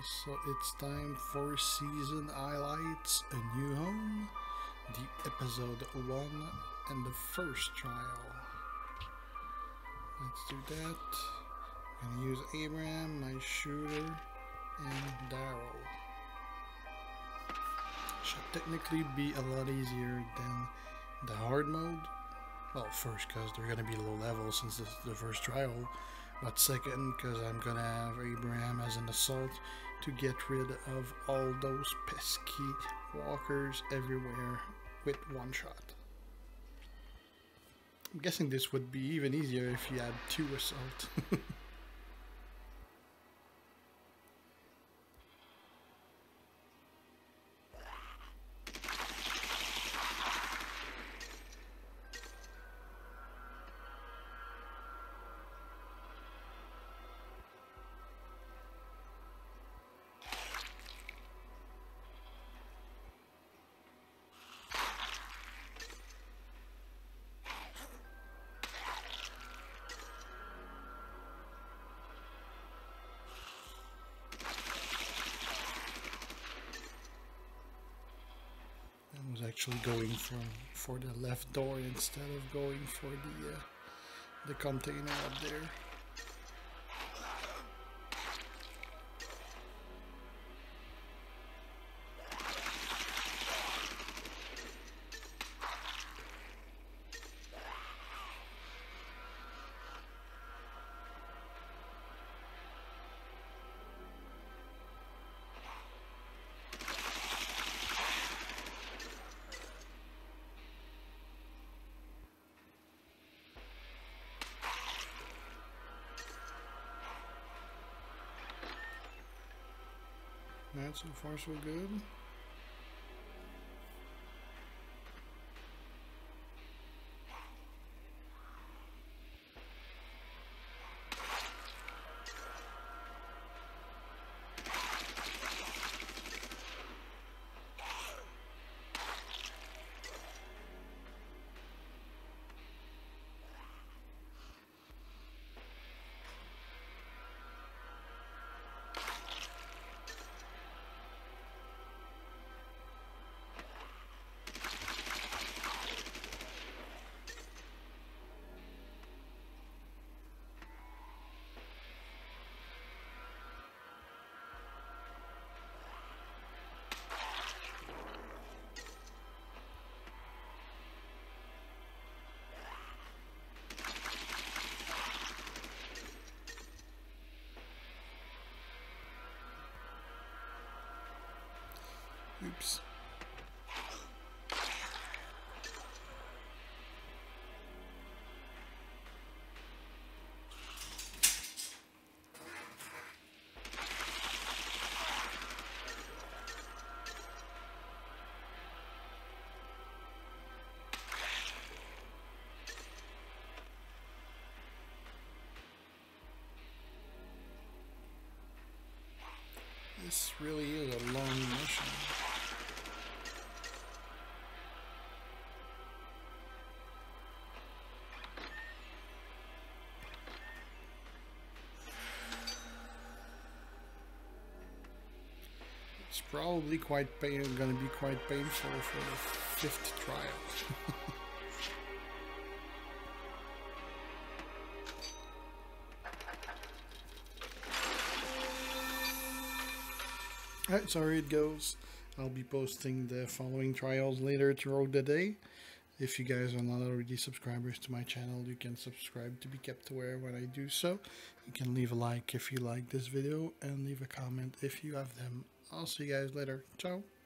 So it's time for season highlights, a new home, the episode 1 and the first trial. Let's do that. I'm gonna use Abraham, my shooter, and Daryl. Should technically be a lot easier than the hard mode. Well, first because they're gonna be low level since this is the first trial, but second because I'm gonna have Abraham as an assault to get rid of all those pesky walkers everywhere with one shot. I'm guessing this would be even easier if you had 2 assault. I was actually going for the left door instead of going for the container up there. Right, so far so good. Oops. This really is a long mission. It's probably gonna be quite painful for the 5th trial. Alright, so here it goes. I'll be posting the following trials later throughout the day. If you guys are not already subscribers to my channel, you can subscribe to be kept aware when I do so. You can leave a like if you like this video and leave a comment if you have them. I'll see you guys later. Ciao.